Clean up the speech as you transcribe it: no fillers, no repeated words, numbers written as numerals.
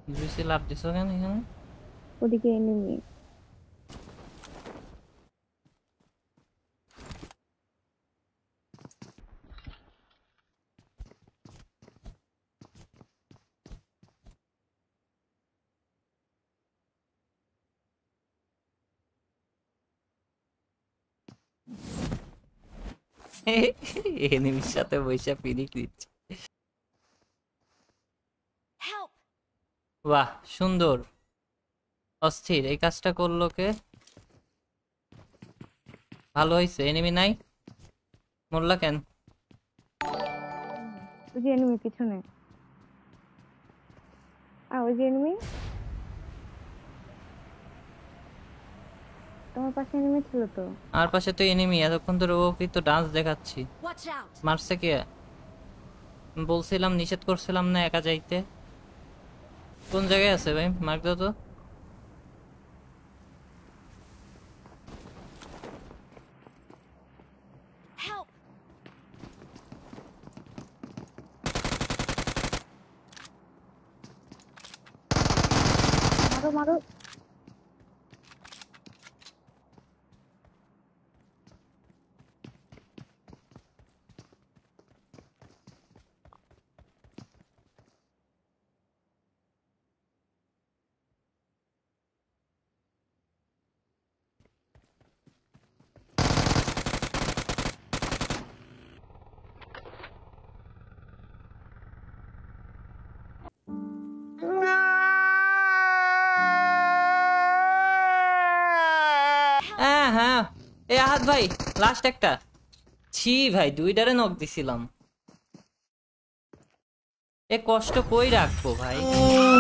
জুইসে লাভ দিছো কেন এখানে? ওদিকে এনিমি। এনিমির সাথে বইসা পিনিক দিচ্ছে। বাহ সুন্দর, অস্থির। এই কাজটা করলো কে? ভালো হয়েছে। এনিমি নাই, মরলা কেন? ওই যে এনিমি পিছনে। ওই যে এনিমি, তোমার পাশে এনিমি ছিল তো। আর পাশে তো এনিমি, এতক্ষণ ধরে ও কি তো ডান্স দেখাচ্ছি। মারছে কে? বলছিলাম, নিষেধ করছিলাম না একা যাইতে। কোন জায়গায় আছে ভাই, মার্ক দাও তো। মারো মারো। হ্যাঁ হ্যাঁ, এ আহাত ভাই, লাস্ট একটা। ছি ভাই, দুইটারে নক দিছিলাম। এ কষ্ট কই রাখবো ভাই।